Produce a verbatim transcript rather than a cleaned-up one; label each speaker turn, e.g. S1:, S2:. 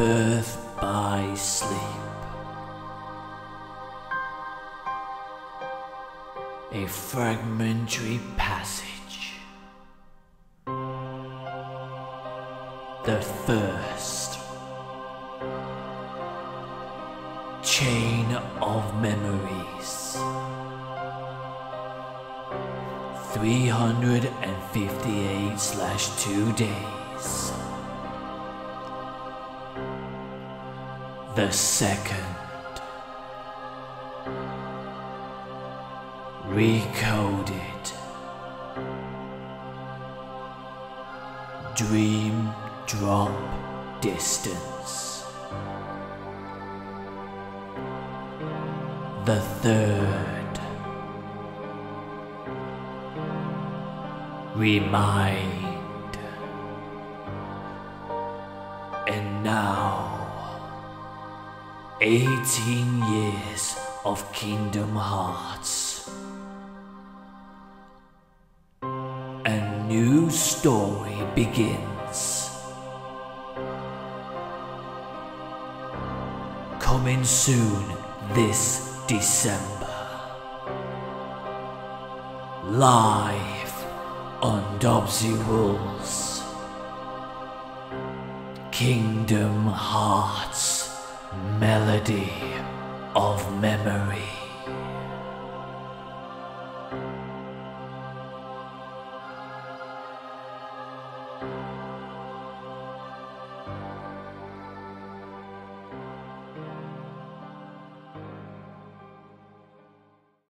S1: Birth by Sleep. A fragmentary passage. The Thirst. Chain of Memories. three hundred fifty-eight slash two days. The Second. Recoded. Dream Drop Distance. The Third. Remind. And now, eighteen years of Kingdom Hearts. A new story begins. Coming soon this December. Live on Dobsy Rules. Kingdom Hearts, Melody of Memory.